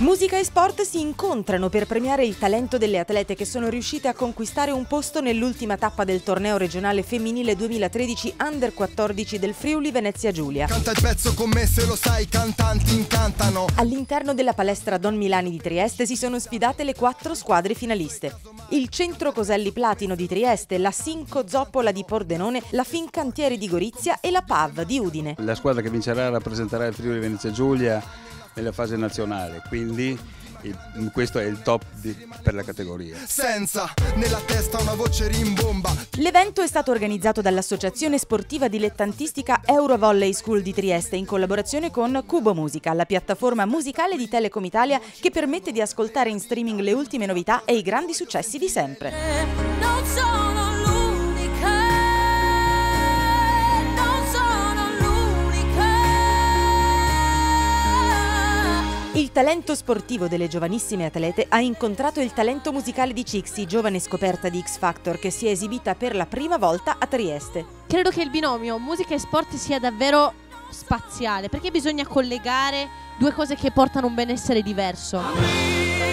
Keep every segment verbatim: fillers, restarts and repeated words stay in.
Musica e sport si incontrano per premiare il talento delle atlete che sono riuscite a conquistare un posto nell'ultima tappa del torneo regionale femminile duemilatredici Under quattordici del Friuli Venezia Giulia. Canta il pezzo con me, se lo sai, cantanti incantano. All'interno della palestra Don Milani di Trieste si sono sfidate le quattro squadre finaliste. Il Centro Coselli Platino di Trieste, la Sinco Zoppola di Pordenone, la Fincantieri di Gorizia e la P A V di Udine. La squadra che vincerà rappresenterà il Friuli Venezia Giulia nella fase nazionale, quindi il, questo è il top di, per la categoria. Senza nella testa una voce rimbomba. L'evento è stato organizzato dall'Associazione Sportiva Dilettantistica Eurovolley School di Trieste in collaborazione con Cubo Musica, la piattaforma musicale di Telecom Italia che permette di ascoltare in streaming le ultime novità e i grandi successi di sempre. Non sono Il talento sportivo delle giovanissime atlete ha incontrato il talento musicale di Cixi, giovane scoperta di X Factor che si è esibita per la prima volta a Trieste. Credo che il binomio musica e sport sia davvero spaziale, perché bisogna collegare due cose che portano un benessere diverso.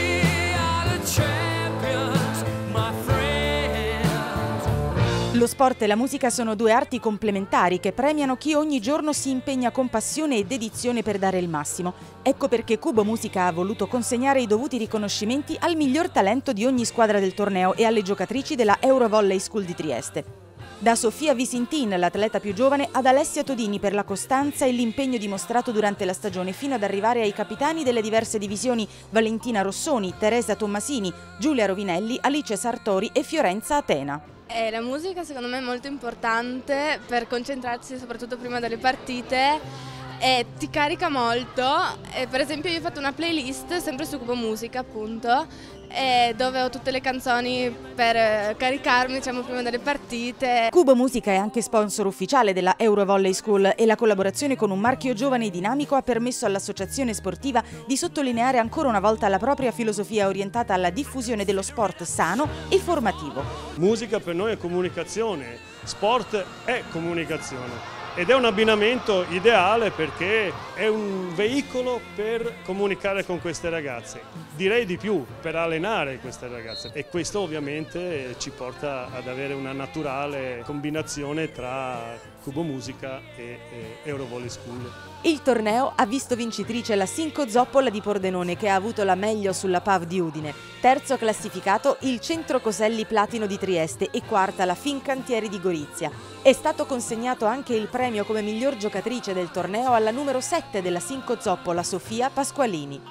Lo sport e la musica sono due arti complementari che premiano chi ogni giorno si impegna con passione e dedizione per dare il massimo. Ecco perché Cubo Musica ha voluto consegnare i dovuti riconoscimenti al miglior talento di ogni squadra del torneo e alle giocatrici della Eurovolley School di Trieste. Da Sofia Visintin, l'atleta più giovane, ad Alessia Todini per la costanza e l'impegno dimostrato durante la stagione fino ad arrivare ai capitani delle diverse divisioni Valentina Rossoni, Teresa Tommasini, Giulia Rovinelli, Alice Sartori e Fiorenza Atena. Eh, la musica secondo me è molto importante per concentrarsi soprattutto prima delle partite e ti carica molto. E per esempio io ho fatto una playlist sempre su Cubo Musica appunto e dove ho tutte le canzoni per caricarmi diciamo prima delle partite. Cubo Musica è anche sponsor ufficiale della Eurovolley School e la collaborazione con un marchio giovane e dinamico ha permesso all'associazione sportiva di sottolineare ancora una volta la propria filosofia orientata alla diffusione dello sport sano e formativo. Musica per noi è comunicazione, sport è comunicazione. Ed è un abbinamento ideale perché è un veicolo per comunicare con queste ragazze, direi di più, per allenare queste ragazze e questo ovviamente ci porta ad avere una naturale combinazione tra Cubo Musica e, e Eurovolley School. Il torneo ha visto vincitrice la Sinco Zoppola di Pordenone che ha avuto la meglio sulla P A V di Udine, terzo classificato il Centro Coselli Platino di Trieste e quarta la Fincantieri di Gorizia. È stato consegnato anche il premio come miglior giocatrice del torneo alla numero sette della Sinco Zoppola, Sofia Pasqualini.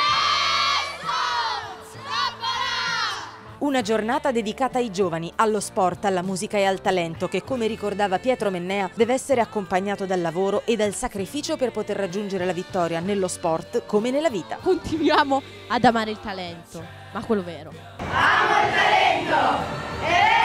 Una giornata dedicata ai giovani, allo sport, alla musica e al talento che, come ricordava Pietro Mennea, deve essere accompagnato dal lavoro e dal sacrificio per poter raggiungere la vittoria nello sport come nella vita. Continuiamo ad amare il talento, ma quello vero. Amo il talento!